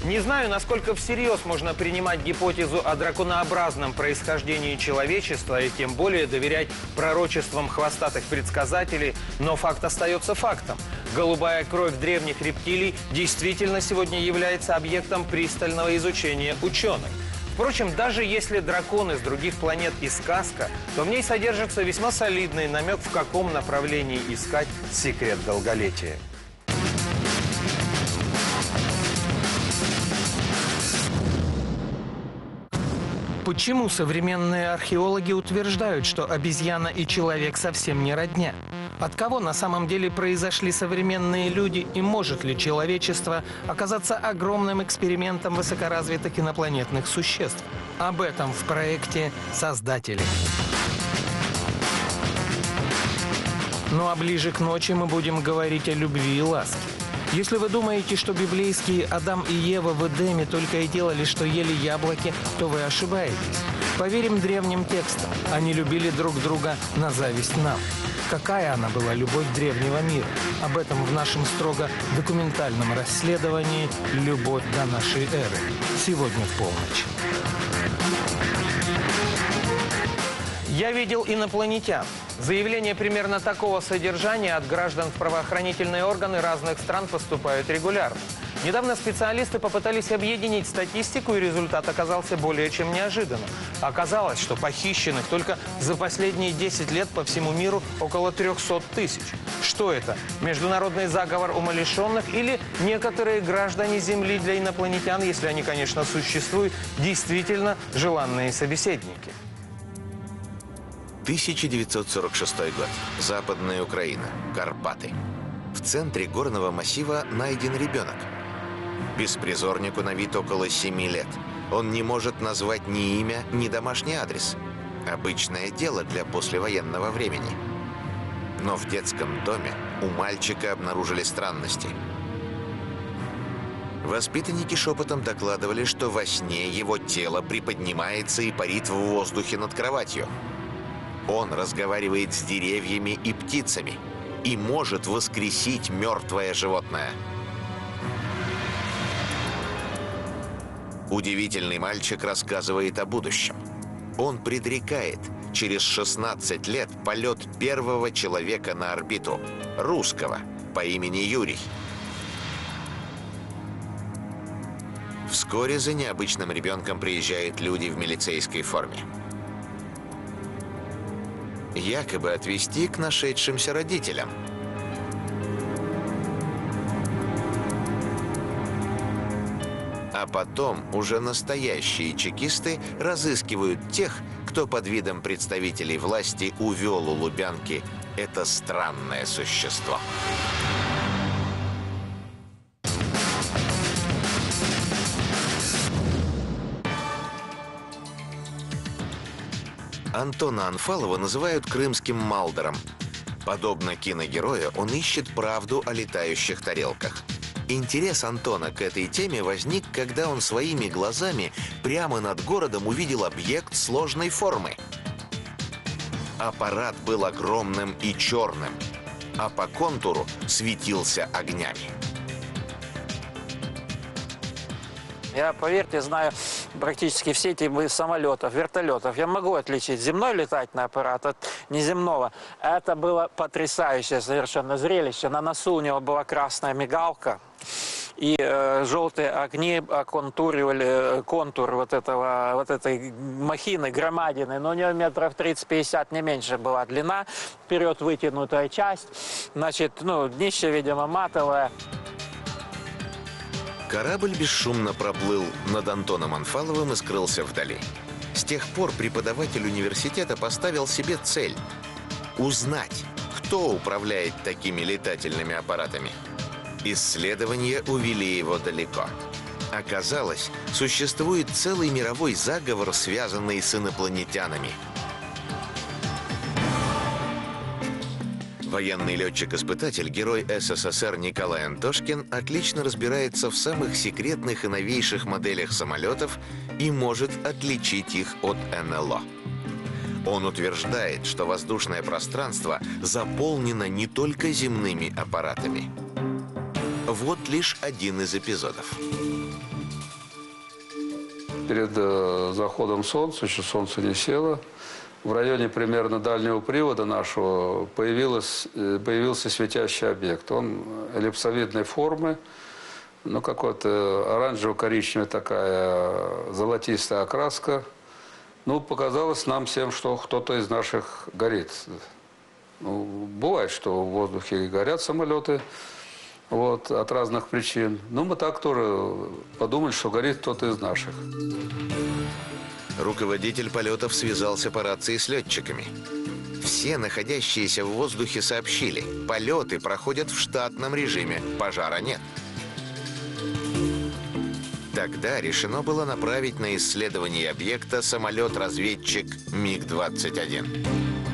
Не знаю, насколько всерьез можно принимать гипотезу о драконообразном происхождении человечества и тем более доверять пророчествам хвостатых предсказателей, но факт остается фактом. Голубая кровь древних рептилий действительно сегодня является объектом пристального изучения ученых. Впрочем, даже если дракон из других планет и сказка, то в ней содержится весьма солидный намек, в каком направлении искать секрет долголетия. Почему современные археологи утверждают, что обезьяна и человек совсем не родня? От кого на самом деле произошли современные люди и может ли человечество оказаться огромным экспериментом высокоразвитых инопланетных существ? Об этом в проекте «Создатели». Ну а ближе к ночи мы будем говорить о любви и ласке. Если вы думаете, что библейские Адам и Ева в Эдеме только и делали, что ели яблоки, то вы ошибаетесь. Поверим древним текстам. Они любили друг друга на зависть нам. Какая она была, любовь древнего мира? Об этом в нашем строго документальном расследовании «Любовь до нашей эры». Сегодня в полночь. Я видел инопланетян. Заявления примерно такого содержания от граждан в правоохранительные органы разных стран поступают регулярно. Недавно специалисты попытались объединить статистику, и результат оказался более чем неожиданным. Оказалось, что похищенных только за последние 10 лет по всему миру около 300 тысяч. Что это? Международный заговор умалишенных или некоторые граждане Земли для инопланетян, если они, конечно, существуют, действительно желанные собеседники? 1946 год. Западная Украина. Карпаты. В центре горного массива найден ребенок. Беспризорнику на вид около 7 лет. Он не может назвать ни имя, ни домашний адрес. Обычное дело для послевоенного времени. Но в детском доме у мальчика обнаружили странности. Воспитанники шепотом докладывали, что во сне его тело приподнимается и парит в воздухе над кроватью. Он разговаривает с деревьями и птицами и может воскресить мертвое животное. Удивительный мальчик рассказывает о будущем. Он предрекает через 16 лет полет первого человека на орбиту, русского, по имени Юрий. Вскоре за необычным ребенком приезжают люди в милицейской форме. Якобы отвезти к нашедшимся родителям. А потом уже настоящие чекисты разыскивают тех, кто под видом представителей власти увел у Лубянки это странное существо. Антона Анфалова называют крымским Малдером. Подобно киногерою, он ищет правду о летающих тарелках. Интерес Антона к этой теме возник, когда он своими глазами прямо над городом увидел объект сложной формы. Аппарат был огромным и черным, а по контуру светился огнями. Я, поверьте, знаю практически все типы самолетов, вертолетов. Я могу отличить земной летательный аппарат от неземного. Это было потрясающее совершенно зрелище. На носу у него была красная мигалка. И желтые огни оконтуривали контур вот этой махины, громадины. Но у нее метров 30-50, не меньше была длина. Вперед вытянутая часть. Значит, днище, видимо, матовое. Корабль бесшумно проплыл над Антоном Анфаловым и скрылся вдали. С тех пор преподаватель университета поставил себе цель – узнать, кто управляет такими летательными аппаратами. Исследования увели его далеко. Оказалось, существует целый мировой заговор, связанный с инопланетянами. Военный летчик-испытатель, герой СССР Николай Антошкин отлично разбирается в самых секретных и новейших моделях самолетов и может отличить их от НЛО. Он утверждает, что воздушное пространство заполнено не только земными аппаратами. Вот лишь один из эпизодов. перед заходом солнца, еще солнце не село. В районе примерно дальнего привода нашего появился светящий объект. Он эллипсовидной формы, ну, какой-то оранжево-коричневая такая золотистая окраска. Ну, показалось нам всем, что кто-то из наших горит. Ну, бывает, что в воздухе горят самолеты вот, от разных причин. Ну, мы так тоже подумали, что горит кто-то из наших. Руководитель полетов связался по рации с летчиками. Все находящиеся в воздухе сообщили, полеты проходят в штатном режиме, пожара нет. Тогда решено было направить на исследование объекта самолет-разведчик МиГ-21.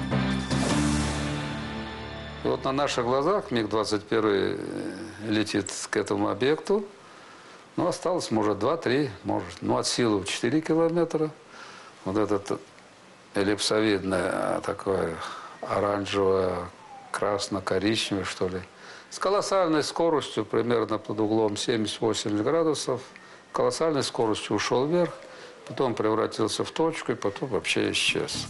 И вот на наших глазах МиГ-21 летит к этому объекту. Ну, осталось, может, 2-3, может, ну, от силы 4 километра. Вот этот эллипсовидное такое оранжевое, красно-коричневое, что ли. С колоссальной скоростью, примерно под углом 70-80 градусов, колоссальной скоростью ушел вверх, потом превратился в точку и потом вообще исчез.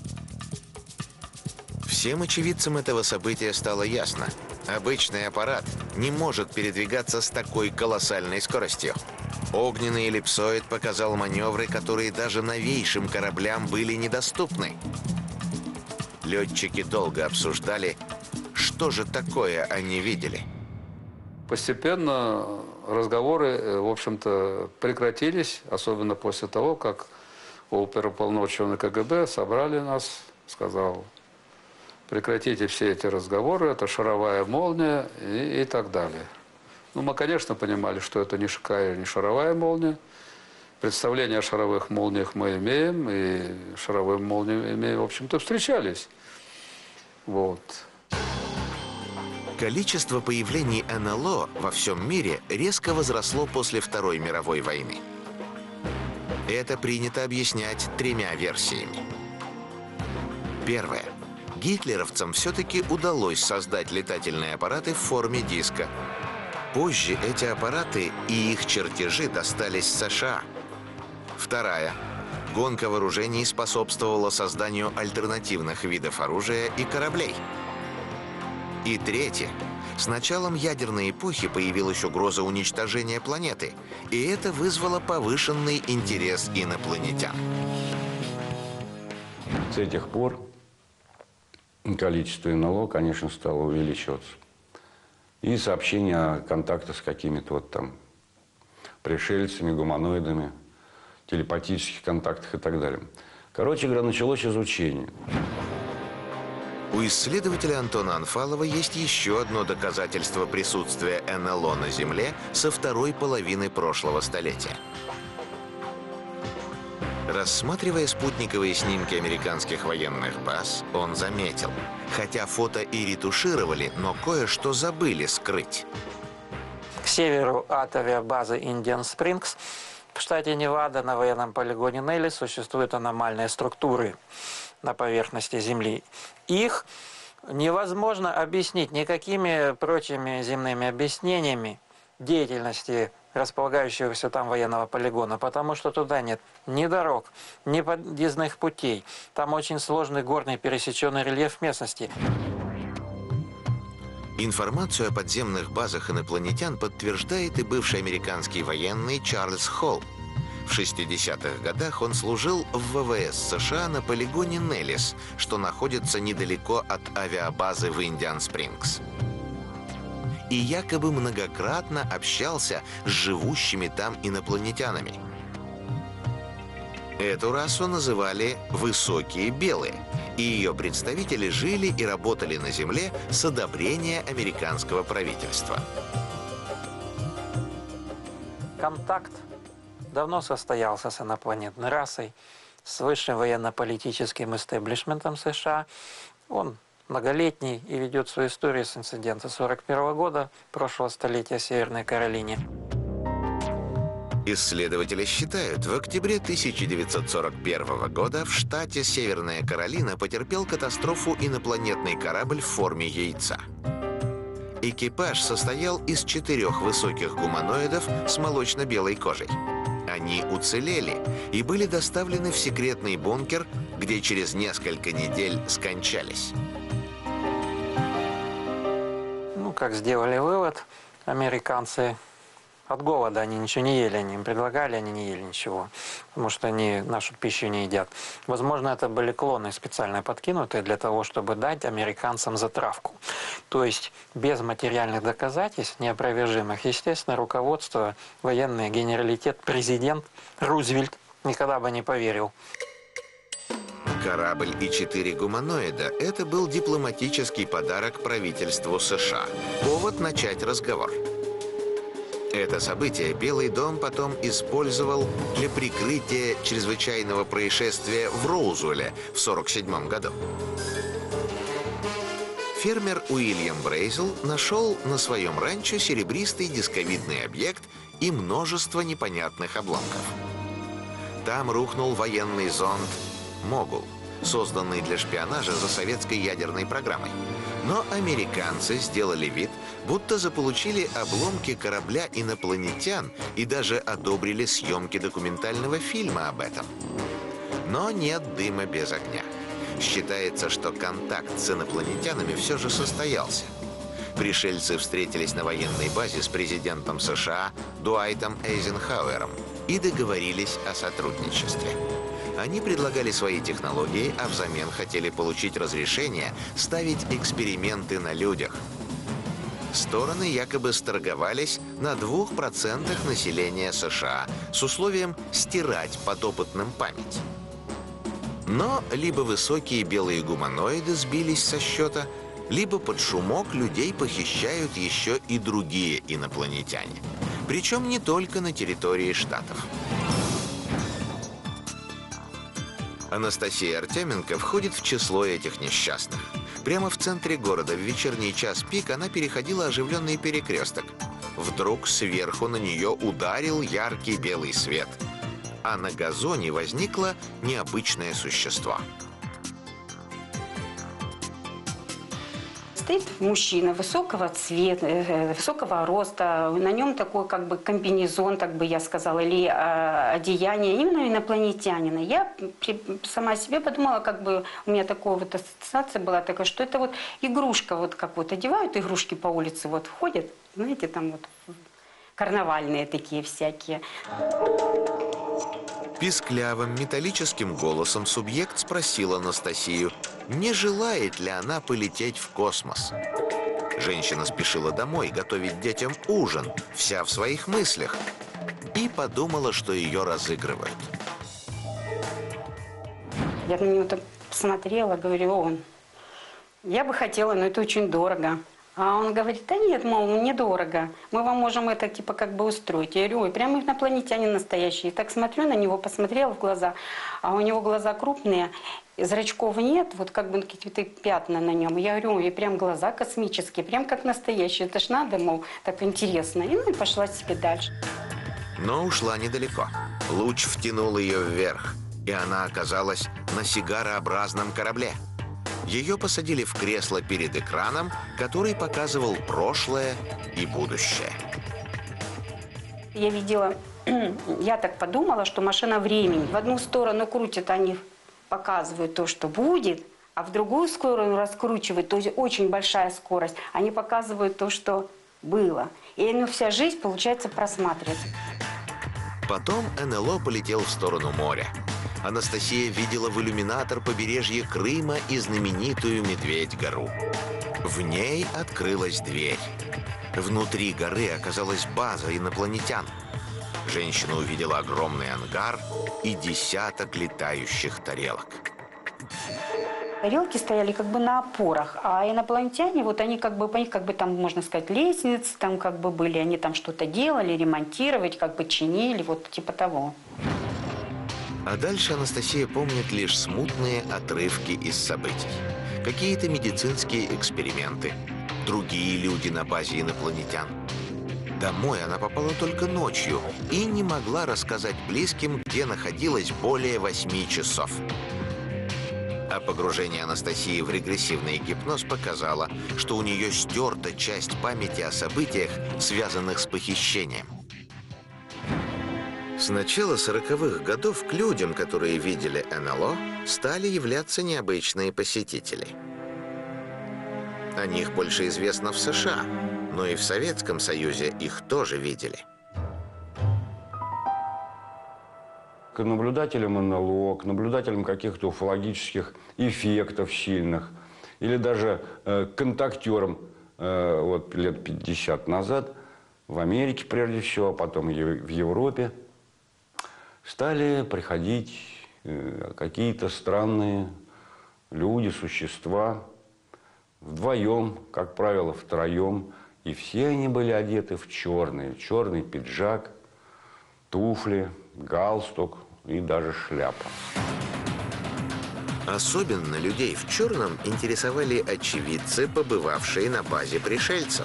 Всем очевидцам этого события стало ясно. Обычный аппарат не может передвигаться с такой колоссальной скоростью. Огненный эллипсоид показал маневры, которые даже новейшим кораблям были недоступны. Летчики долго обсуждали, что же такое они видели. Постепенно разговоры, в общем-то, прекратились, особенно после того, как оперуполномоченный КГБ собрали нас, сказал: прекратите все эти разговоры, это шаровая молния и так далее. Ну, мы, конечно, понимали, что это не шаровая молния. Представление о шаровых молниях мы имеем, и шаровые молнии имеем, в общем-то, встречались. Вот. Количество появлений НЛО во всем мире резко возросло после Второй мировой войны. Это принято объяснять тремя версиями. Первая. Гитлеровцам все-таки удалось создать летательные аппараты в форме диска. Позже эти аппараты и их чертежи достались США. Вторая. Гонка вооружений способствовала созданию альтернативных видов оружия и кораблей. И третье. С началом ядерной эпохи появилась угроза уничтожения планеты, и это вызвало повышенный интерес инопланетян. С этих пор количество НЛО, конечно, стало увеличиваться. И сообщения о контактах с какими-то вот там пришельцами, гуманоидами, телепатических контактах и так далее. Короче говоря, началось изучение. У исследователя Антона Анфалова есть еще одно доказательство присутствия НЛО на Земле со второй половины прошлого столетия. Рассматривая спутниковые снимки американских военных баз, он заметил, хотя фото и ретушировали, но кое-что забыли скрыть. К северу от авиабазы Индиан Спрингс в штате Невада на военном полигоне Нелли существуют аномальные структуры на поверхности Земли. Их невозможно объяснить никакими прочими земными объяснениями деятельности располагающегося там военного полигона, потому что туда нет ни дорог, ни подъездных путей. Там очень сложный горный пересеченный рельеф местности. Информацию о подземных базах инопланетян подтверждает и бывший американский военный Чарльз Холл. В 60-х годах он служил в ВВС США на полигоне Неллис, что находится недалеко от авиабазы в Индиан-Спрингс. И якобы многократно общался с живущими там инопланетянами. Эту расу называли «высокие белые», и ее представители жили и работали на Земле с одобрения американского правительства. Контакт давно состоялся с инопланетной расой, с высшим военно-политическим истеблишментом США. Он многолетний и ведет свою историю с инцидента 1941 года, прошлого столетия в Северной Каролине. Исследователи считают, в октябре 1941 года в штате Северная Каролина потерпел катастрофу инопланетный корабль в форме яйца. Экипаж состоял из 4 высоких гуманоидов с молочно-белой кожей. Они уцелели и были доставлены в секретный бункер, где через несколько недель скончались. Ну, как сделали вывод американцы, от голода они ничего не ели, они им предлагали, они не ели ничего, потому что они нашу пищу не едят. Возможно, это были клоны специально подкинутые для того, чтобы дать американцам затравку. То есть без материальных доказательств, неопровержимых, естественно, руководство, военный генералитет, президент Рузвельт никогда бы не поверил. Корабль и 4 гуманоида – это был дипломатический подарок правительству США. Повод начать разговор. Это событие Белый дом потом использовал для прикрытия чрезвычайного происшествия в Роузвилле в 1947 году. Фермер Уильям Брейзел нашел на своем ранчо серебристый дисковидный объект и множество непонятных обломков. Там рухнул военный зонд «Могул», созданный для шпионажа за советской ядерной программой. Но американцы сделали вид, будто заполучили обломки корабля инопланетян и даже одобрили съемки документального фильма об этом. Но нет дыма без огня. Считается, что контакт с инопланетянами все же состоялся. Пришельцы встретились на военной базе с президентом США Дуайтом Эйзенхауэром и договорились о сотрудничестве. Они предлагали свои технологии, а взамен хотели получить разрешение ставить эксперименты на людях. Стороны якобы сторговались на 2% населения США с условием стирать подопытным память. Но либо высокие белые гуманоиды сбились со счета, либо под шумок людей похищают еще и другие инопланетяне. Причем не только на территории Штатов. Анастасия Артеменко входит в число этих несчастных. Прямо в центре города в вечерний час пик она переходила оживленный перекресток. Вдруг сверху на нее ударил яркий белый свет. А на газоне возникло необычное существо. Стоит мужчина высокого цвета, высокого роста, на нем такой как бы комбинезон, так бы я сказала, или одеяние именно инопланетянина. Я сама себе подумала, как бы у меня такая вот ассоциация была такая, что это вот игрушка, вот как вот одевают игрушки по улице, вот ходят, знаете, там вот карнавальные такие всякие. Писклявым металлическим голосом субъект спросил Анастасию, не желает ли она полететь в космос. Женщина спешила домой готовить детям ужин, вся в своих мыслях, и подумала, что ее разыгрывают. Я на него так посмотрела, говорю, я бы хотела, но это очень дорого. А он говорит, да нет, мол, недорого. Мы вам можем это типа как бы устроить. Я говорю, ой, прям инопланетянин настоящий. И так смотрю на него, посмотрела в глаза, а у него глаза крупные, зрачков нет, вот как бы какие-то пятна на нем. Я говорю, ой, прям глаза космические, прям как настоящие. Это ж надо, мол, так интересно. И ну и пошла себе дальше. Но ушла недалеко. Луч втянул ее вверх, и она оказалась на сигарообразном корабле. Ее посадили в кресло перед экраном, который показывал прошлое и будущее. Я видела, я так подумала, что машина времени. В одну сторону крутят, они показывают то, что будет, а в другую сторону раскручивают, то есть очень большая скорость. Они показывают то, что было. И вся жизнь, получается, просматривается. Потом НЛО полетел в сторону моря. Анастасия видела в иллюминатор побережье Крыма и знаменитую Медведь-гору. В ней открылась дверь. Внутри горы оказалась база инопланетян. Женщина увидела огромный ангар и десяток летающих тарелок. Тарелки стояли как бы на опорах, а инопланетяне, вот они как бы, по них как бы там, можно сказать, лестницы там как бы были, они там что-то делали, ремонтировать, как бы чинили, вот типа того. А дальше Анастасия помнит лишь смутные отрывки из событий. Какие-то медицинские эксперименты, другие люди на базе инопланетян. Домой она попала только ночью и не могла рассказать близким, где находилась более 8 часов. А погружение Анастасии в регрессивный гипноз показало, что у нее стерта часть памяти о событиях, связанных с похищением. С начала 40-х годов к людям, которые видели НЛО, стали являться необычные посетители. О них больше известно в США, но и в Советском Союзе их тоже видели. К наблюдателям НЛО, к наблюдателям каких-то уфологических эффектов сильных, или даже к контактерам вот лет 50 назад в Америке прежде всего, а потом в Европе, стали приходить какие-то странные люди, существа, вдвоем, как правило, втроем. И все они были одеты в черный пиджак, туфли, галстук и даже шляпа. Особенно людей в черном интересовали очевидцы, побывавшие на базе пришельцев.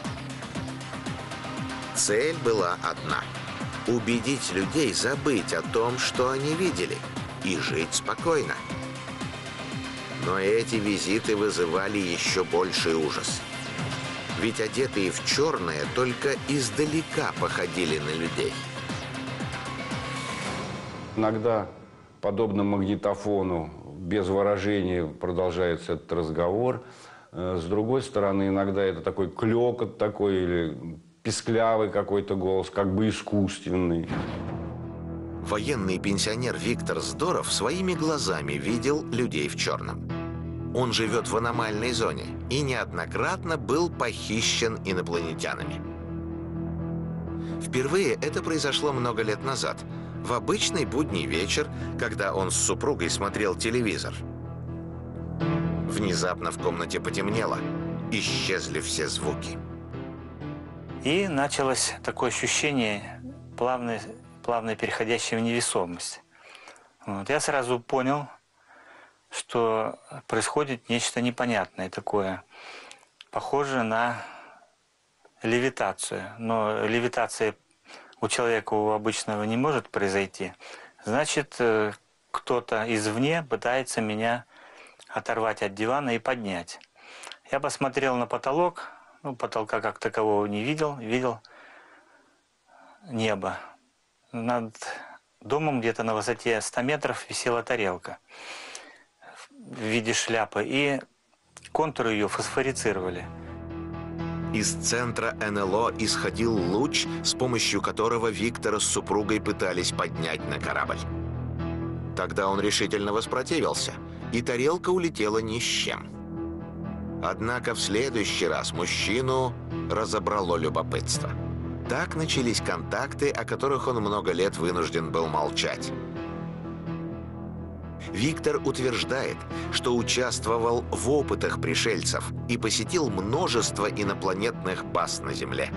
Цель была одна – убедить людей забыть о том, что они видели, и жить спокойно. Но эти визиты вызывали еще больший ужас. Ведь одетые в черное только издалека походили на людей. Иногда, подобно магнитофону, без выражения продолжается этот разговор. С другой стороны, иногда это такой клёкот такой или писклявый какой-то голос, как бы искусственный. Военный пенсионер Виктор Здоров своими глазами видел людей в черном. Он живет в аномальной зоне и неоднократно был похищен инопланетянами. Впервые это произошло много лет назад, в обычный будний вечер, когда он с супругой смотрел телевизор. Внезапно в комнате потемнело, исчезли все звуки. И началось такое ощущение, плавно переходящее в невесомость. Вот. Я сразу понял, что происходит нечто непонятное такое, похожее на левитацию. Но левитация у человека, у обычного, не может произойти. Значит, кто-то извне пытается меня оторвать от дивана и поднять. Я посмотрел на потолок, потолка как такового не видел, видел небо. Над домом где-то на высоте 100 метров висела тарелка в виде шляпы, и контуры ее фосфорицировали. Из центра НЛО исходил луч, с помощью которого Виктора с супругой пытались поднять на корабль. Тогда он решительно воспротивился, и тарелка улетела ни с чем. Однако в следующий раз мужчину разобрало любопытство. Так начались контакты, о которых он много лет вынужден был молчать. Виктор утверждает, что участвовал в опытах пришельцев и посетил множество инопланетных баз на Земле.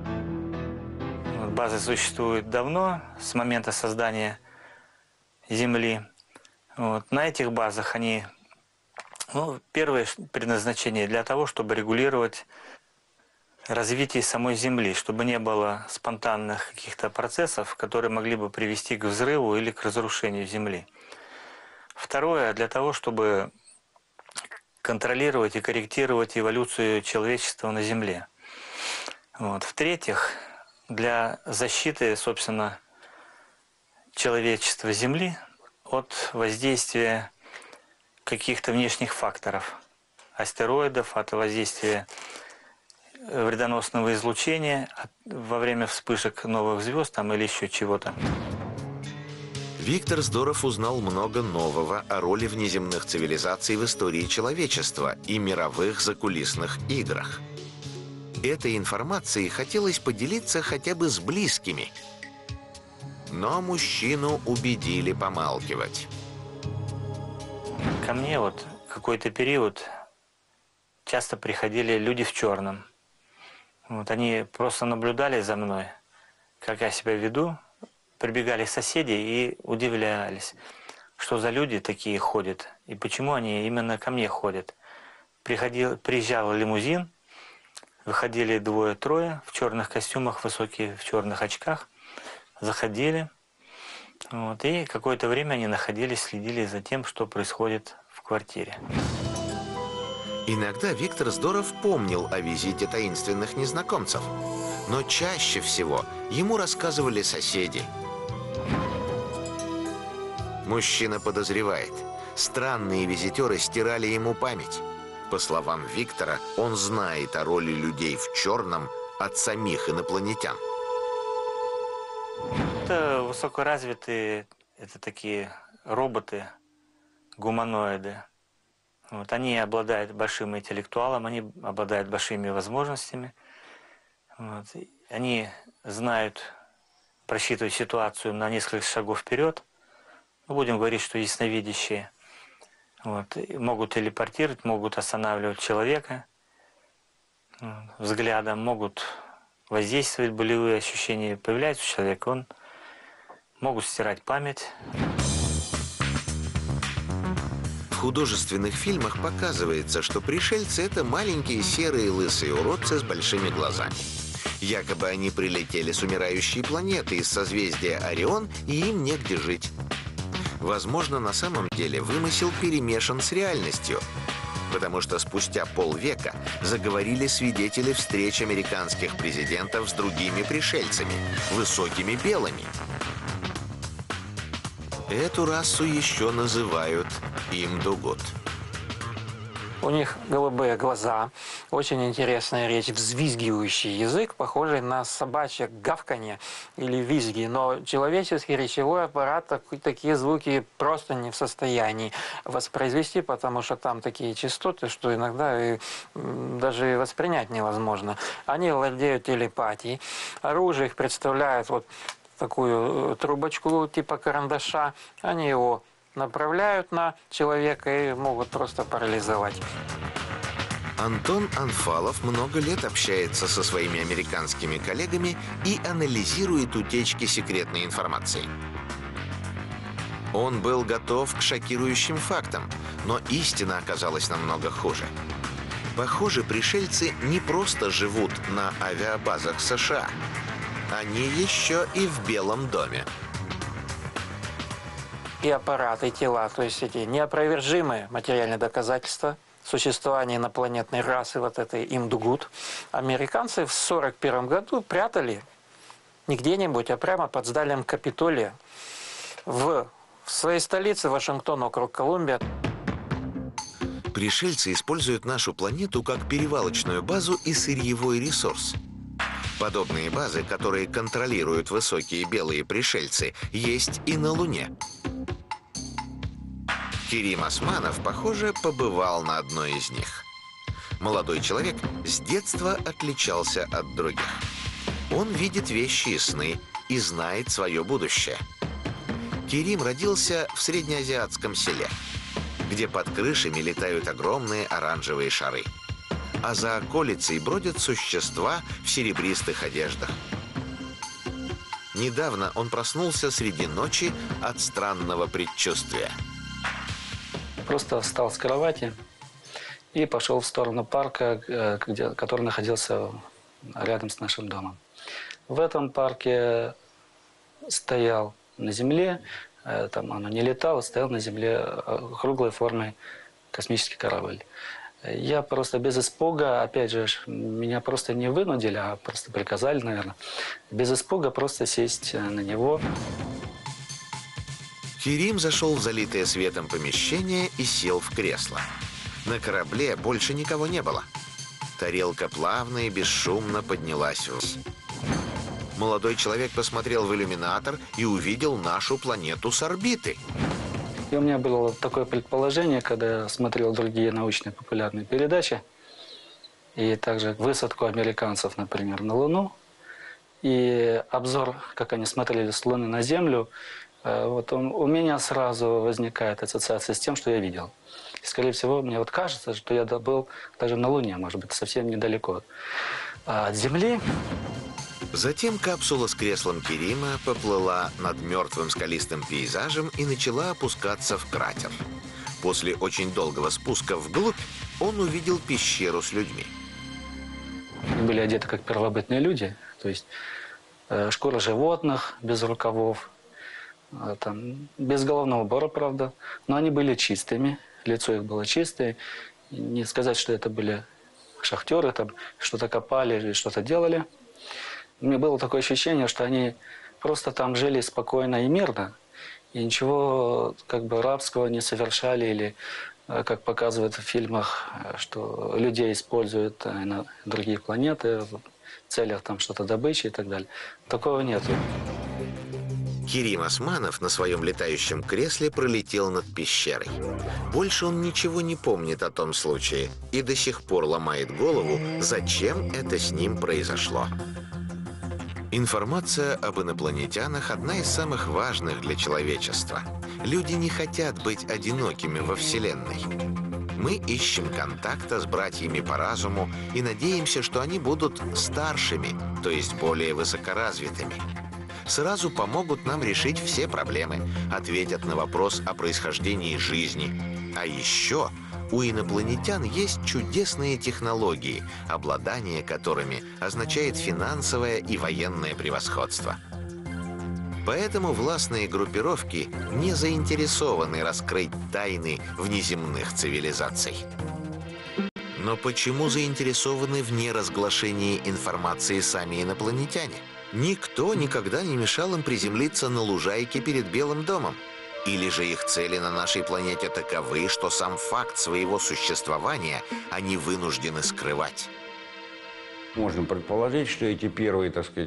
Базы существуют давно, с момента создания Земли. На этих базах они, первое предназначение для того, чтобы регулировать развитие самой Земли, чтобы не было спонтанных каких-то процессов, которые могли бы привести к взрыву или к разрушению Земли. Второе, для того, чтобы контролировать и корректировать эволюцию человечества на Земле. В-третьих, для защиты, собственно, человечества Земли от воздействия каких-то внешних факторов, астероидов, от воздействия вредоносного излучения во время вспышек новых звезд или еще чего-то. Виктор Здоров узнал много нового о роли внеземных цивилизаций в истории человечества и мировых закулисных играх. Этой информацией хотелось поделиться хотя бы с близкими. Но мужчину убедили помалкивать. Ко мне какой-то период часто приходили люди в черном. Они просто наблюдали за мной, как я себя веду. Прибегали соседи и удивлялись, что за люди такие ходят и почему они именно ко мне ходят. Приезжал лимузин, выходили двое-трое в черных костюмах, высокие, в черных очках, заходили. И какое-то время они находились, следили за тем, что происходит в квартире. Иногда Виктор Здоров помнил о визите таинственных незнакомцев, но чаще всего ему рассказывали соседи. Мужчина подозревает, странные визитеры стирали ему память. По словам Виктора, он знает о роли людей в черном от самих инопланетян. Это высокоразвитые, это такие роботы, гуманоиды. Вот, они обладают большим интеллектуалом, они обладают большими возможностями. Вот, они знают, просчитывают ситуацию на несколько шагов вперед. Будем говорить, что ясновидящие. Вот, могут телепортировать, могут останавливать человека взглядом, могут воздействовать, болевые ощущения появляются у человека, могут стирать память. В художественных фильмах показывается, что пришельцы – это маленькие серые лысые уродцы с большими глазами. Якобы они прилетели с умирающей планеты из созвездия Орион, и им негде жить. Возможно, на самом деле вымысел перемешан с реальностью, потому что спустя полвека заговорили свидетели встреч американских президентов с другими пришельцами, высокими белыми. Эту расу еще называют имдугут. У них голубые глаза, очень интересная речь, взвизгивающий язык, похожий на собачье гавканье или визги. Но человеческий речевой аппарат такие звуки просто не в состоянии воспроизвести, потому что там такие частоты, что иногда даже воспринять невозможно. Они владеют телепатией. Оружие их представляет вот такую трубочку типа карандаша. Они его направляют на человека и могут просто парализовать. Антон Анфалов много лет общается со своими американскими коллегами и анализирует утечки секретной информации. Он был готов к шокирующим фактам, но истина оказалась намного хуже. Похоже, пришельцы не просто живут на авиабазах США. Они еще и в Белом доме. И аппараты, и тела, то есть эти неопровержимые материальные доказательства существования инопланетной расы, вот этой имдугут, американцы в 1941 году прятали не где-нибудь, а прямо под зданием Капитолия в своей столице, Вашингтон, округ Колумбия. Пришельцы используют нашу планету как перевалочную базу и сырьевой ресурс. Подобные базы, которые контролируют высокие белые пришельцы, есть и на Луне. Керим Османов, похоже, побывал на одной из них. Молодой человек с детства отличался от других. Он видит вещи и сны и знает свое будущее. Керим родился в среднеазиатском селе, где под крышами летают огромные оранжевые шары. А за околицей бродят существа в серебристых одеждах. Недавно он проснулся среди ночи от странного предчувствия. Просто встал с кровати и пошел в сторону парка, который находился рядом с нашим домом. В этом парке стоял на земле, там оно не летало, стоял на земле круглой формы космический корабль. Я просто без испуга, опять же, меня просто не вынудили, а просто приказали, наверное, без испуга просто сесть на него. Керим зашел в залитое светом помещение и сел в кресло. На корабле больше никого не было. Тарелка плавно и бесшумно поднялась ввысь. Молодой человек посмотрел в иллюминатор и увидел нашу планету с орбиты. И у меня было такое предположение, когда я смотрел другие научно-популярные передачи, и также высадку американцев, например, на Луну, и обзор, как они смотрели с Луны на Землю, вот у меня сразу возникает ассоциация с тем, что я видел. И, скорее всего, мне вот кажется, что я был даже на Луне, может быть, совсем недалеко от Земли. Затем капсула с креслом Керима поплыла над мертвым скалистым пейзажем и начала опускаться в кратер. После очень долгого спуска вглубь он увидел пещеру с людьми. Они были одеты как первобытные люди, то есть шкура животных без рукавов, там, без головного убора, правда, но они были чистыми, лицо их было чистое. Не сказать, что это были шахтеры, там что-то копали или что-то делали. У меня было такое ощущение, что они просто там жили спокойно и мирно. И ничего как бы рабского не совершали или, как показывают в фильмах, что людей используют на другие планеты в целях там что-то добычи и так далее. Такого нет. Керим Османов на своем летающем кресле пролетел над пещерой. Больше он ничего не помнит о том случае и до сих пор ломает голову, зачем это с ним произошло. Информация об инопланетянах – одна из самых важных для человечества. Люди не хотят быть одинокими во Вселенной. Мы ищем контакта с братьями по разуму и надеемся, что они будут старшими, то есть более высокоразвитыми. Сразу помогут нам решить все проблемы, ответят на вопрос о происхождении жизни. А еще у инопланетян есть чудесные технологии, обладание которыми означает финансовое и военное превосходство. Поэтому властные группировки не заинтересованы раскрыть тайны внеземных цивилизаций. Но почему заинтересованы в неразглашении информации сами инопланетяне? Никто никогда не мешал им приземлиться на лужайке перед Белым домом. Или же их цели на нашей планете таковы, что сам факт своего существования они вынуждены скрывать? Можно предположить, что эти первые, так сказать,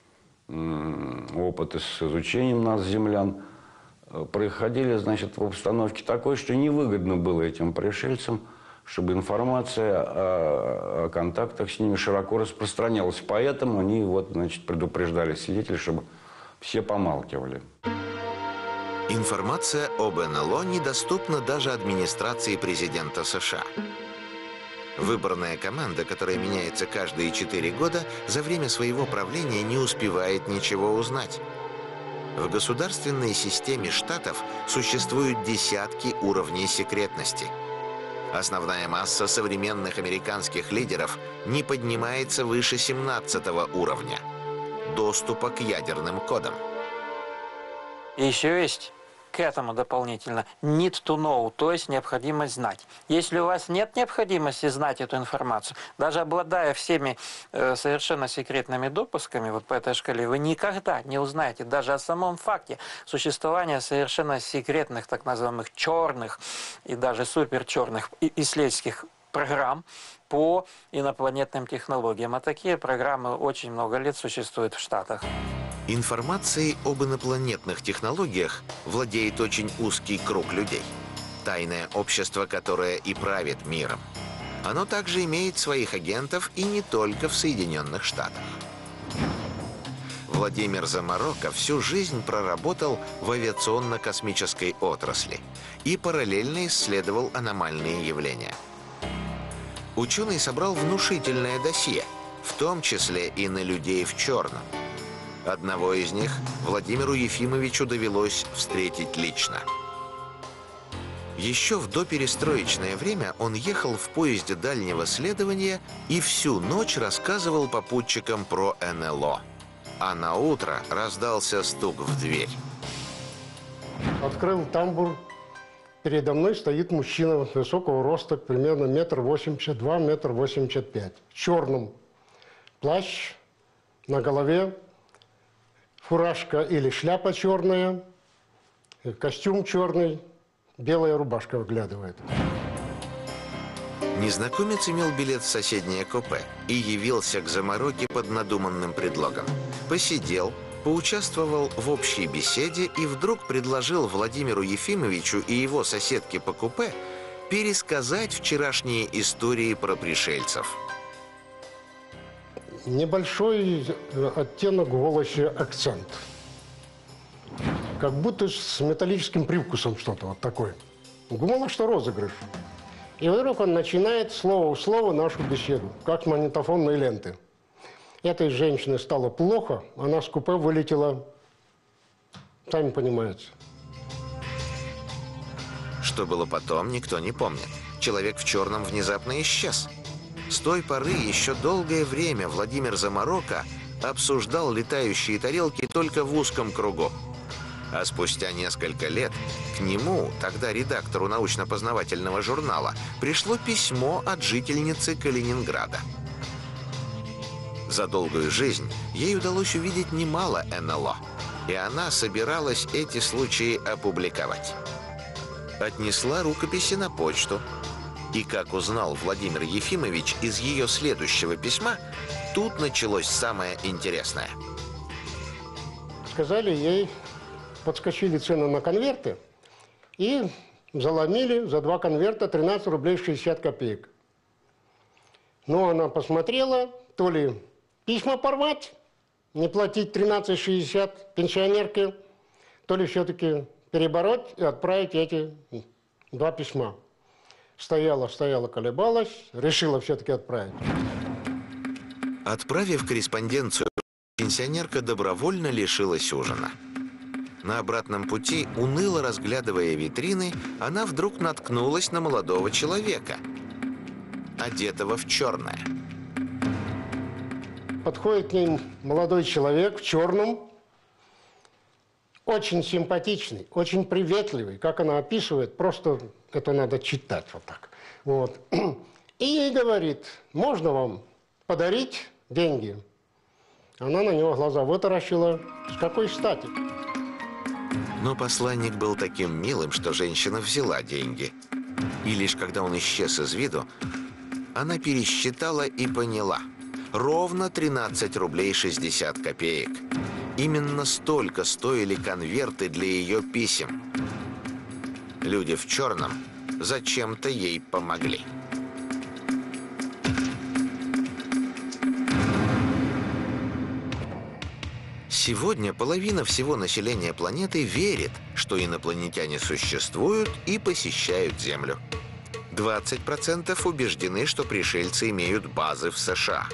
опыты с изучением нас, землян, происходили, значит, в обстановке такой, что невыгодно было этим пришельцам, чтобы информация о контактах с ними широко распространялась. Поэтому они, вот, значит, предупреждали свидетелей, чтобы все помалкивали. Информация об НЛО недоступна даже администрации президента США. Выборная команда, которая меняется каждые 4 года, за время своего правления не успевает ничего узнать. В государственной системе штатов существуют десятки уровней секретности. Основная масса современных американских лидеров не поднимается выше 17-го уровня – доступа к ядерным кодам. И еще есть к этому дополнительно need to know, то есть необходимость знать. Если у вас нет необходимости знать эту информацию, даже обладая всеми совершенно секретными допусками вот по этой шкале, вы никогда не узнаете даже о самом факте существования совершенно секретных, так называемых черных и даже суперчерных исследовательских программ по инопланетным технологиям. А такие программы очень много лет существуют в Штатах. Информацией об инопланетных технологиях владеет очень узкий круг людей. Тайное общество, которое и правит миром. Оно также имеет своих агентов и не только в Соединенных Штатах. Владимир Замарока всю жизнь проработал в авиационно-космической отрасли и параллельно исследовал аномальные явления. Ученый собрал внушительное досье, в том числе и на людей в черном. Одного из них Владимиру Ефимовичу довелось встретить лично. Еще в доперестроечное время он ехал в поезде дальнего следования и всю ночь рассказывал попутчикам про НЛО. А на утро раздался стук в дверь. Открыл тамбур. Передо мной стоит мужчина высокого роста, примерно 1,82 м, 1,85 м. В черном. Плащ на голове. Фуражка или шляпа черная, костюм черный, белая рубашка выглядывает. Незнакомец имел билет в соседнее купе и явился к Замароке под надуманным предлогом. Посидел, поучаствовал в общей беседе и вдруг предложил Владимиру Ефимовичу и его соседке по купе пересказать вчерашние истории про пришельцев. Небольшой оттенок в голосе, акцент. Как будто с металлическим привкусом что-то вот такое. Думала, что розыгрыш. И вдруг он начинает слово в слово нашу беседу, как магнитофонные ленты. Этой женщине стало плохо, она с купе вылетела, сами понимаете. Что было потом, никто не помнит. Человек в черном внезапно исчез. С той поры еще долгое время Владимир Замарока обсуждал летающие тарелки только в узком кругу. А спустя несколько лет к нему, тогда редактору научно-познавательного журнала, пришло письмо от жительницы Калининграда. За долгую жизнь ей удалось увидеть немало НЛО. и она собиралась эти случаи опубликовать. Отнесла рукописи на почту. И, как узнал Владимир Ефимович из ее следующего письма, тут началось самое интересное. Сказали ей, подскочили цены на конверты и заломили за 2 конверта 13 рублей 60 копеек. Ну, она посмотрела, то ли письма порвать, не платить 13,60 пенсионерке, то ли все-таки перебороть и отправить эти 2 письма. Стояла, колебалась, решила все-таки отправить. Отправив корреспонденцию, пенсионерка добровольно лишилась ужина. На обратном пути, уныло разглядывая витрины, она вдруг наткнулась на молодого человека, одетого в черное. Подходит к ней молодой человек в черном, очень симпатичный, очень приветливый. Как она описывает, просто это надо читать вот так. Вот. И ей говорит, можно вам подарить деньги? Она на него глаза вытаращила. С какой стати? Но посланник был таким милым, что женщина взяла деньги. И лишь когда он исчез из виду, она пересчитала и поняла. Ровно 13 рублей 60 копеек. Именно столько стоили конверты для ее писем. Люди в черном зачем-то ей помогли. Сегодня половина всего населения планеты верит, что инопланетяне существуют и посещают Землю. 20% убеждены, что пришельцы имеют базы в США.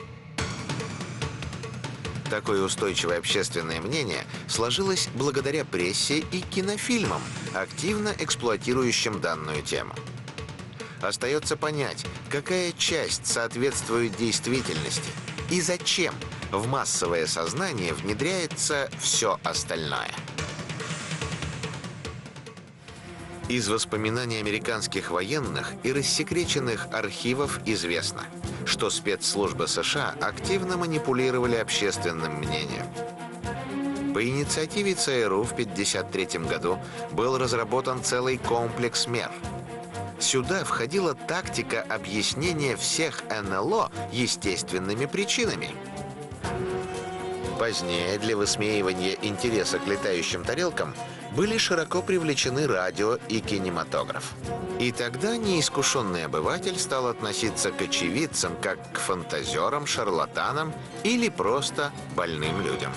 Такое устойчивое общественное мнение сложилось благодаря прессе и кинофильмам, активно эксплуатирующим данную тему. Остается понять, какая часть соответствует действительности и зачем в массовое сознание внедряется все остальное. Из воспоминаний американских военных и рассекреченных архивов известно, что спецслужбы США активно манипулировали общественным мнением. По инициативе ЦРУ в 1953 году был разработан целый комплекс мер. Сюда входила тактика объяснения всех НЛО естественными причинами. Позднее для высмеивания интереса к летающим тарелкам были широко привлечены радио и кинематограф. И тогда неискушенный обыватель стал относиться к очевидцам как к фантазерам, шарлатанам или просто больным людям.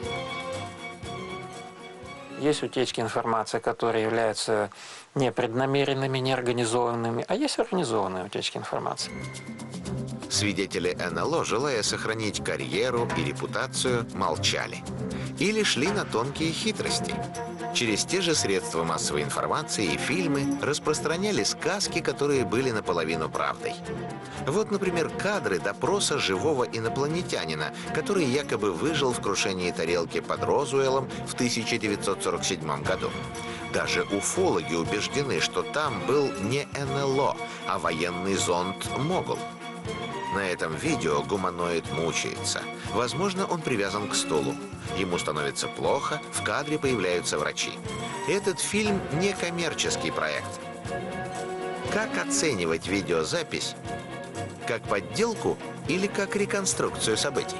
Есть утечки информации, которые являются непреднамеренными, неорганизованными, а есть организованные утечки информации. Свидетели НЛО, желая сохранить карьеру и репутацию, молчали. Или шли на тонкие хитрости. Через те же средства массовой информации и фильмы распространяли сказки, которые были наполовину правдой. Вот, например, кадры допроса живого инопланетянина, который якобы выжил в крушении тарелки под Розуэллом в 1947 году. Даже уфологи убеждены, что там был не НЛО, а военный зонд «Могул». На этом видео гуманоид мучается. Возможно, он привязан к стулу. Ему становится плохо, в кадре появляются врачи. Этот фильм не коммерческий проект. Как оценивать видеозапись? Как подделку или как реконструкцию событий?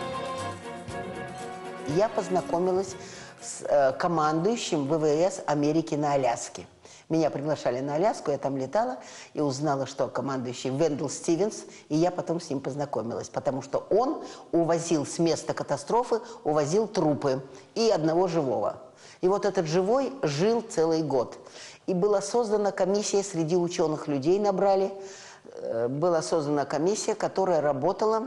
Я познакомилась с командующим ВВС Америки на Аляске. Меня приглашали на Аляску, я там летала и узнала, что командующий Вендел Стивенс, и я потом с ним познакомилась, потому что он увозил с места катастрофы, увозил трупы и одного живого. И вот этот живой жил целый год. И была создана комиссия, среди ученых людей набрали, была создана комиссия, которая работала,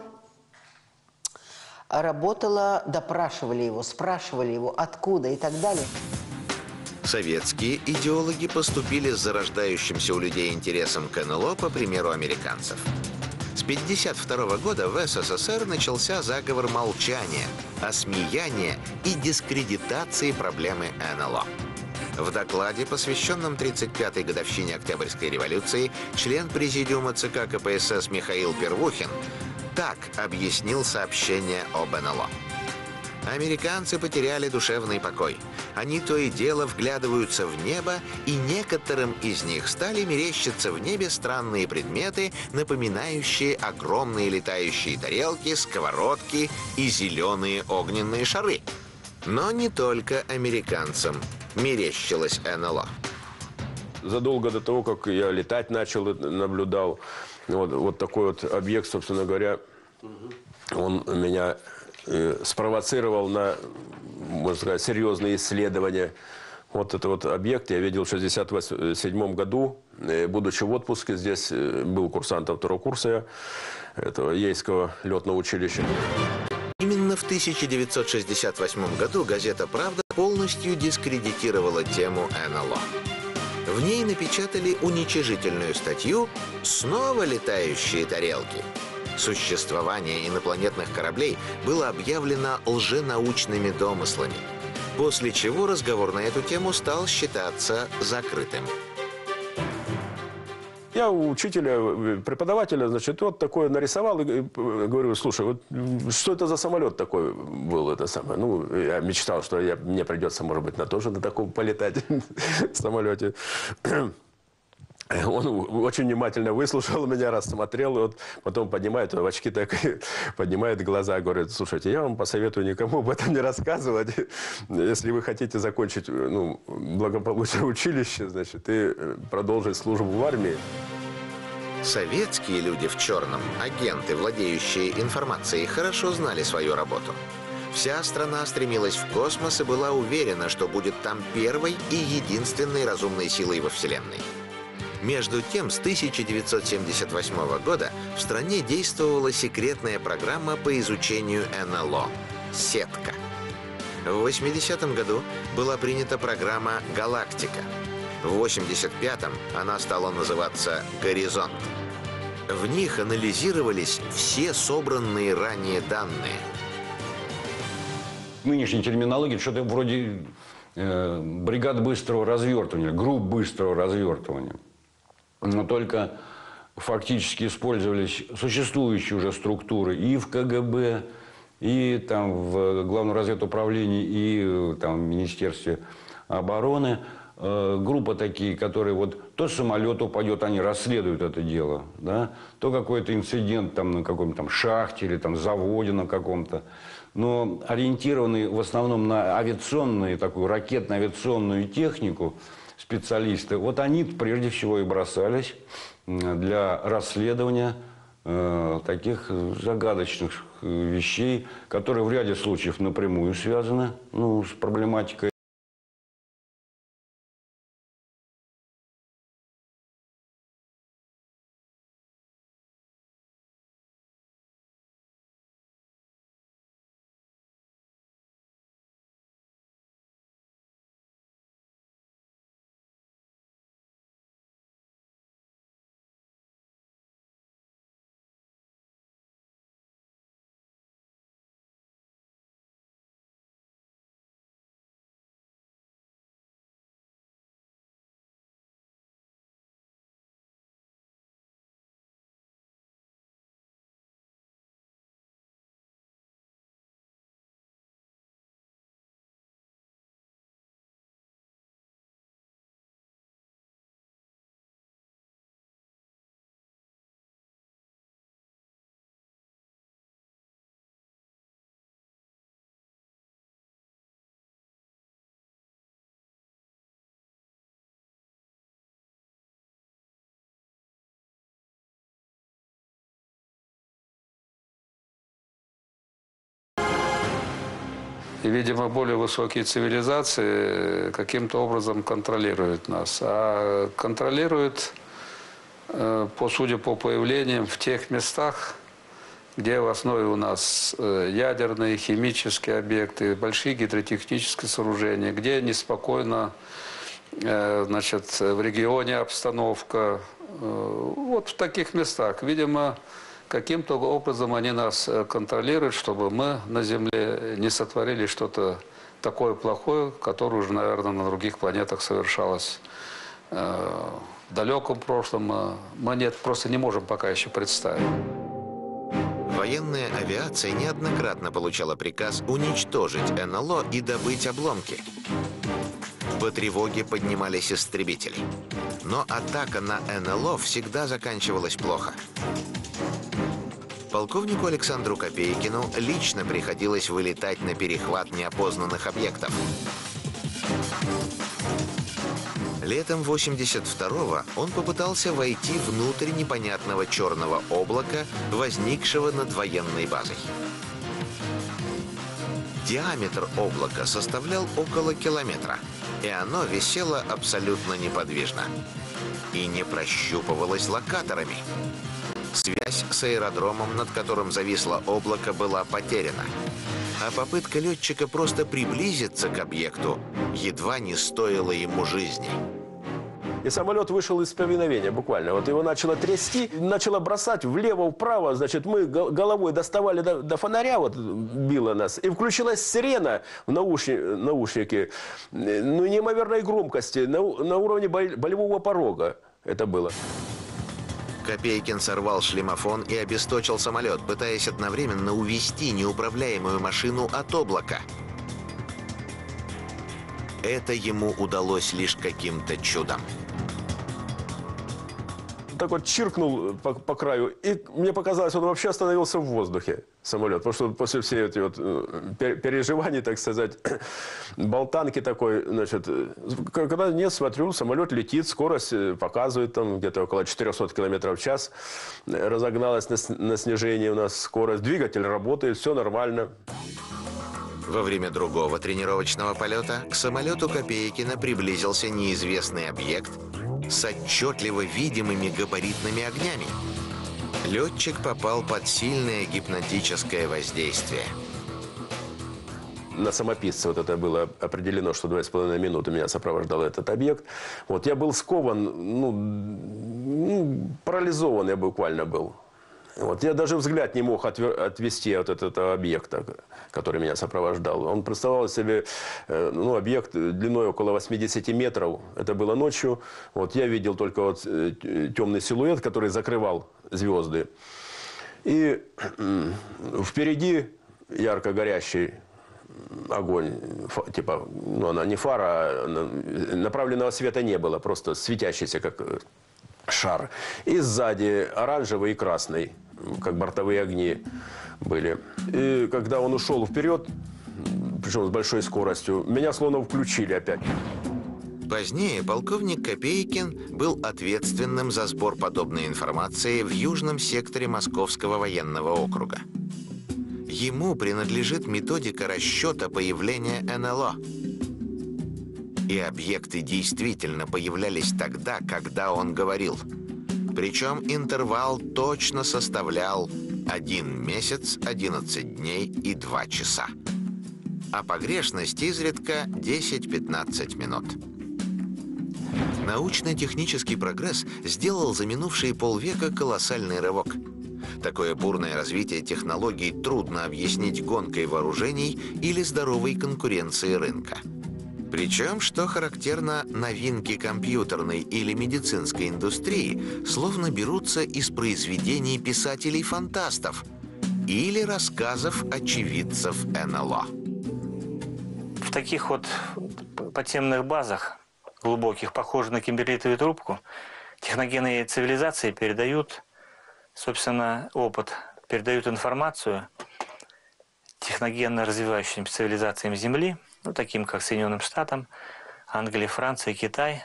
допрашивали его, спрашивали его, откуда и так далее. Советские идеологи поступили с зарождающимся у людей интересом к НЛО по примеру американцев. С 1952 года в СССР начался заговор молчания, осмеяния и дискредитации проблемы НЛО. В докладе, посвященном 35-й годовщине Октябрьской революции, член президиума ЦК КПСС Михаил Первухин так объяснил сообщение об НЛО. Американцы потеряли душевный покой. Они то и дело вглядываются в небо, и некоторым из них стали мерещиться в небе странные предметы, напоминающие огромные летающие тарелки, сковородки и зеленые огненные шары. Но не только американцам мерещилось НЛО. Задолго до того, как я летать начал, наблюдал вот такой вот объект, собственно говоря, он меня спровоцировал на, можно сказать, серьезные исследования. Вот этот вот объект я видел в 1967 году, будучи в отпуске. Здесь был курсантом второго курса я, этого Ейского летного училища. Именно в 1968 году газета «Правда» полностью дискредитировала тему НЛО. В ней напечатали уничижительную статью «Снова летающие тарелки». Существование инопланетных кораблей было объявлено лженаучными домыслами, после чего разговор на эту тему стал считаться закрытым. Я у учителя, преподавателя, значит, вот такое нарисовал и говорю: слушай, вот что это за самолет такой был, это самое. Ну, я мечтал, что мне придется, может быть, тоже на таком полетать самолете. Он очень внимательно выслушал меня, рассмотрел, вот, потом поднимает в очки, так поднимает глаза, говорит: слушайте, я вам посоветую никому об этом не рассказывать. Если вы хотите закончить благополучное училище, значит, и продолжить службу в армии. Советские люди в черном, агенты, владеющие информацией, хорошо знали свою работу. Вся страна стремилась в космос и была уверена, что будет там первой и единственной разумной силой во Вселенной. Между тем, с 1978 года в стране действовала секретная программа по изучению НЛО «Сетка». В 80-м году была принята программа «Галактика». В 85-м она стала называться «Горизонт». В них анализировались все собранные ранее данные. В нынешней терминологии что-то вроде бригад быстрого развертывания, групп быстрого развертывания. Но только фактически использовались существующие уже структуры и в КГБ, и там в Главном разведуправлении, и там в Министерстве обороны. Группа такие, которые вот то самолет упадет, они расследуют это дело, да? То какой-то инцидент там на каком-то там шахте или там заводе на каком-то. Но ориентированные в основном на авиационную, такую ракетно-авиационную технику, специалисты, вот они прежде всего и бросались для расследования таких загадочных вещей, которые в ряде случаев напрямую связаны с проблематикой. И, видимо, более высокие цивилизации каким-то образом контролируют нас. А контролируют, судя по появлениям, в тех местах, где в основе у нас ядерные, химические объекты, большие гидротехнические сооружения, где неспокойно, значит, в регионе обстановка. Вот в таких местах, видимо, каким-то образом они нас контролируют, чтобы мы на Земле не сотворили что-то такое плохое, которое уже, наверное, на других планетах совершалось в далеком прошлом. Мы просто не можем пока еще представить. В Военная авиация неоднократно получала приказ уничтожить НЛО и добыть обломки. По тревоге поднимались истребители. Но атака на НЛО всегда заканчивалась плохо. Полковнику Александру Копейкину лично приходилось вылетать на перехват неопознанных объектов. Летом 82-го он попытался войти внутрь непонятного черного облака, возникшего над военной базой. Диаметр облака составлял около километра, и оно висело абсолютно неподвижно и не прощупывалось локаторами. Связь с аэродромом, над которым зависло облако, была потеряна. А попытка летчика просто приблизиться к объекту едва не стоила ему жизни. И самолет вышел из повиновения буквально. Вот его начало трясти, начало бросать влево-вправо. Значит, мы головой доставали до фонаря, вот било нас. И включилась сирена в наушнике, ну, неимоверной громкости, на уровне болевого порога это было. Копейкин сорвал шлемофон и обесточил самолет, пытаясь одновременно увести неуправляемую машину от облака. Это ему удалось лишь каким-то чудом. Так вот чиркнул по краю, и мне показалось, он вообще остановился в воздухе, самолет. Потому что после всей этой вот переживаний, так сказать, болтанки такой, значит, когда нет, смотрю, самолет летит, скорость показывает там где-то около 400 км в час. Разогналась на снижение у нас скорость, двигатель работает, все нормально. Во время другого тренировочного полета к самолету Копейкина приблизился неизвестный объект с отчетливо видимыми габаритными огнями. Летчик попал под сильное гипнотическое воздействие. На самописце вот это было определено, что 2,5 минуты меня сопровождал этот объект. Вот я был скован, ну парализован я буквально был. Вот, я даже взгляд не мог отвести от этого объекта, который меня сопровождал. Он представлял себе объект длиной около 80 метров. Это было ночью. Вот, я видел только вот темный силуэт, который закрывал звезды. И впереди ярко горящий огонь, типа, она не фара, направленного света не было, просто светящийся как шар. И сзади оранжевый и красный, как бортовые огни были. И когда он ушел вперед, причем с большой скоростью, меня словно включили опять. Позднее полковник Копейкин был ответственным за сбор подобной информации в южном секторе Московского военного округа. Ему принадлежит методика расчета появления НЛО. И объекты действительно появлялись тогда, когда он говорил. Причем интервал точно составлял 1 месяц, 11 дней и 2 часа. А погрешность изредка 10-15 минут. Научно-технический прогресс сделал за минувшие полвека колоссальный рывок. Такое бурное развитие технологий трудно объяснить гонкой вооружений или здоровой конкуренцией рынка. Причем, что характерно, новинки компьютерной или медицинской индустрии словно берутся из произведений писателей-фантастов или рассказов очевидцев НЛО. В таких вот подземных базах, глубоких, похожих на кимберлитовую трубку, техногенные цивилизации передают, собственно, опыт, передают информацию техногенно развивающимся цивилизациям Земли, таким как Соединенным Штатам, Англия, Франция, Китай.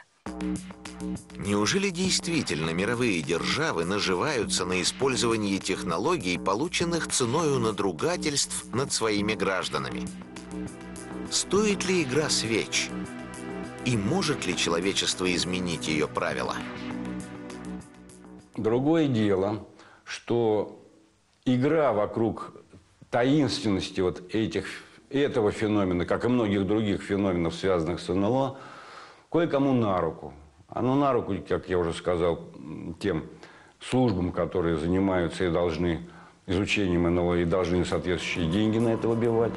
Неужели действительно мировые державы наживаются на использовании технологий, полученных ценою надругательств над своими гражданами? Стоит ли игра свеч? И может ли человечество изменить ее правила? Другое дело, что игра вокруг таинственности вот этого феномена, как и многих других феноменов, связанных с НЛО, кое-кому на руку. Оно на руку, как я уже сказал, тем службам, которые занимаются и должны изучением НЛО, и должны соответствующие деньги на это выбивать.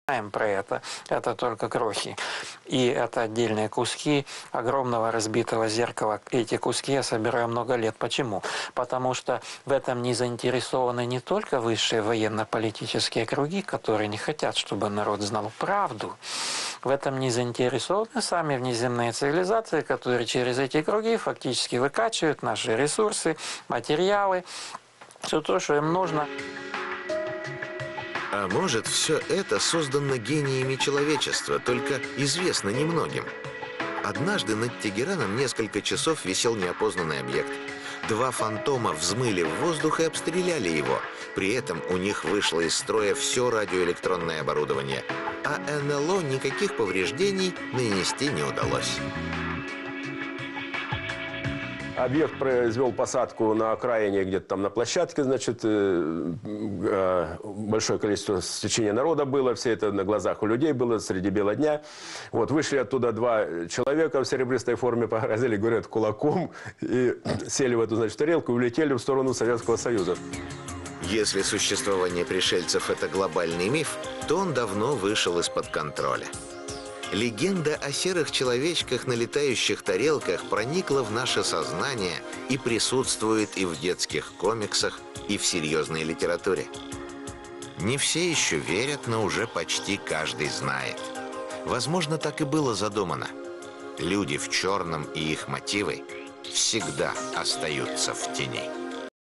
знаем про это только крохи. И это отдельные куски огромного разбитого зеркала. Эти куски я собираю много лет. Почему? Потому что в этом не заинтересованы не только высшие военно-политические круги, которые не хотят, чтобы народ знал правду. В этом не заинтересованы сами внеземные цивилизации, которые через эти круги фактически выкачивают наши ресурсы, материалы, все то, что им нужно. А может, все это создано гениями человечества, только известно немногим. Однажды над Тегераном несколько часов висел неопознанный объект. 2 фантома взмыли в воздух и обстреляли его. При этом у них вышло из строя все радиоэлектронное оборудование. А НЛО никаких повреждений нанести не удалось. Объект произвел посадку на окраине, где-то там на площадке, значит, большое количество стечения народа было, все это на глазах у людей было, среди бела дня. Вот, вышли оттуда 2 человека в серебристой форме, погрозили, говорят, кулаком, и сели в эту, значит, тарелку и улетели в сторону Советского Союза. Если существование пришельцев – это глобальный миф, то он давно вышел из-под контроля. Легенда о серых человечках на летающих тарелках проникла в наше сознание и присутствует и в детских комиксах, и в серьезной литературе. Не все еще верят, но уже почти каждый знает. Возможно, так и было задумано. Люди в черном и их мотивы всегда остаются в тени.